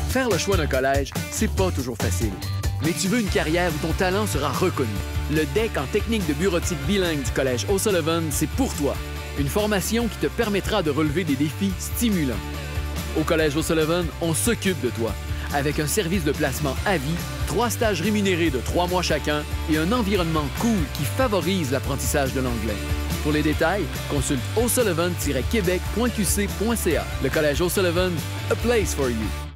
Faire le choix d'un collège, c'est pas toujours facile. Mais tu veux une carrière où ton talent sera reconnu. Le DEC en technique de bureautique bilingue du Collège O'Sullivan, c'est pour toi. Une formation qui te permettra de relever des défis stimulants. Au Collège O'Sullivan, on s'occupe de toi. Avec un service de placement à vie, 3 stages rémunérés de 3 mois chacun et un environnement cool qui favorise l'apprentissage de l'anglais. Pour les détails, consulte o'sullivan-québec.qc.ca. Le Collège O'Sullivan, a place for you.